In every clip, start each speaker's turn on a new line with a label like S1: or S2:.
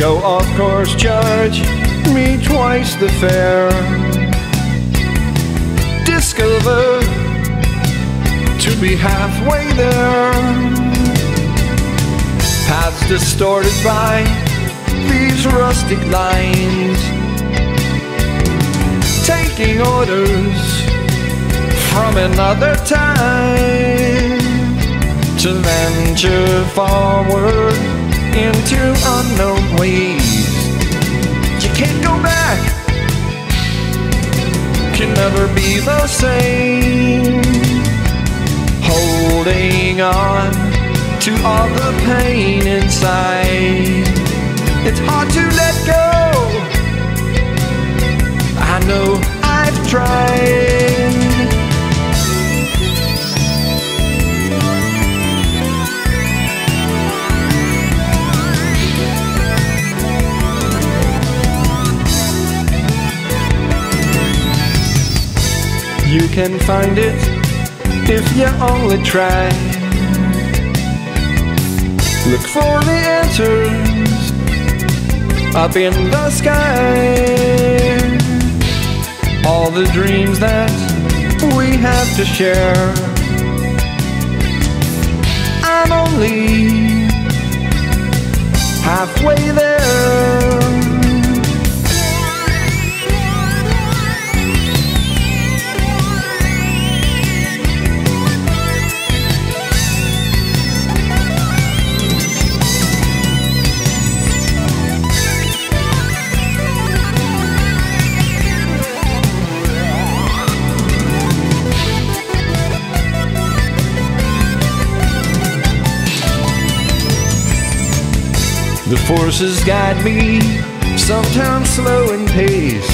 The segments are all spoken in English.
S1: So of course judge me twice the fair. Discover to be halfway there. Paths distorted by these rustic lines, taking orders from another time, to venture forward into unknown ways. You can't go back, can never be the same. Holding on to all the pain inside, it's hard to let go. I know I've tried. You can find it if you only try. Look for the answers up in the sky. All the dreams that we have to share. I'm only halfway there. The forces guide me, sometimes slow in pace.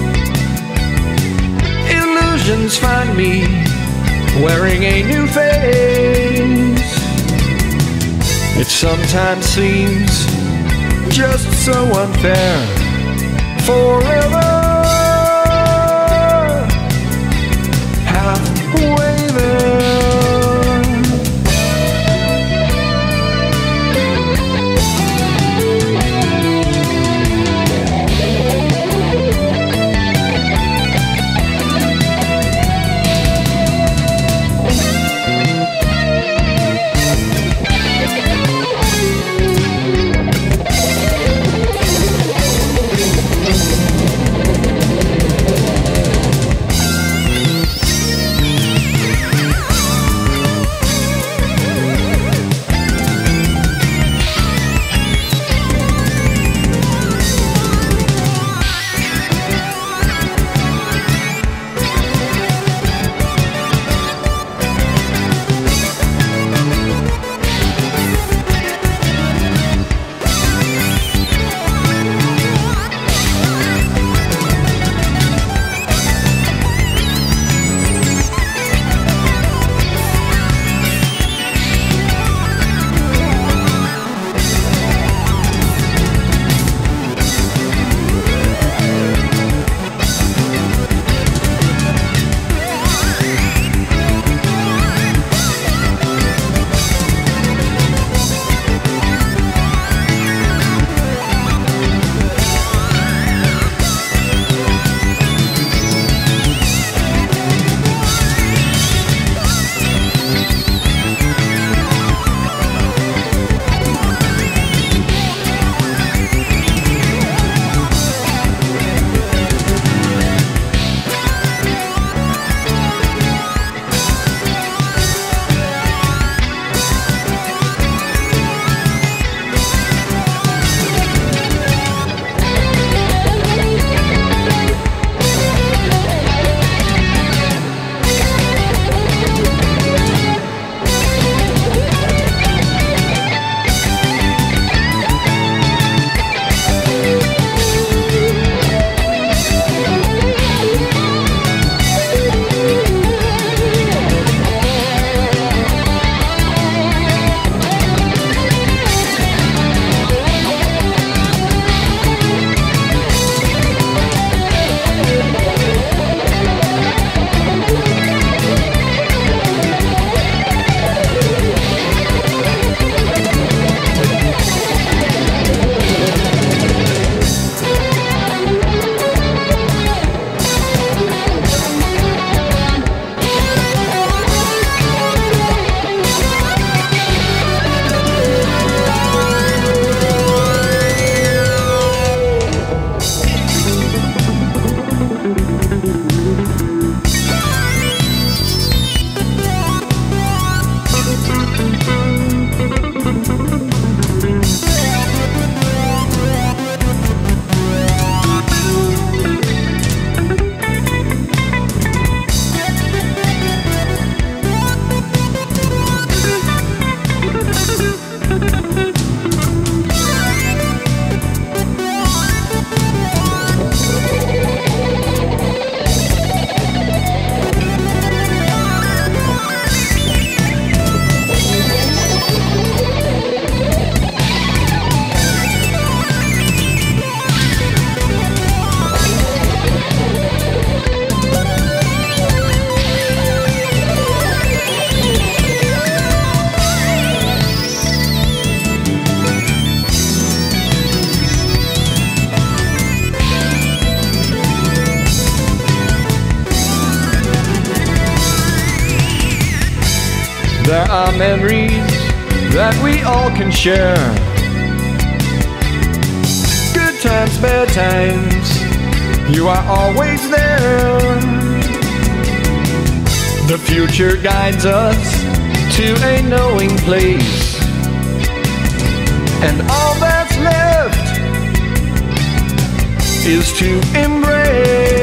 S1: Illusions find me, wearing a new face. It sometimes seems just so unfair. Forever halfway there. There are memories that we all can share. Good times, bad times, you are always there. The future guides us to a knowing place, and all that's left is to embrace.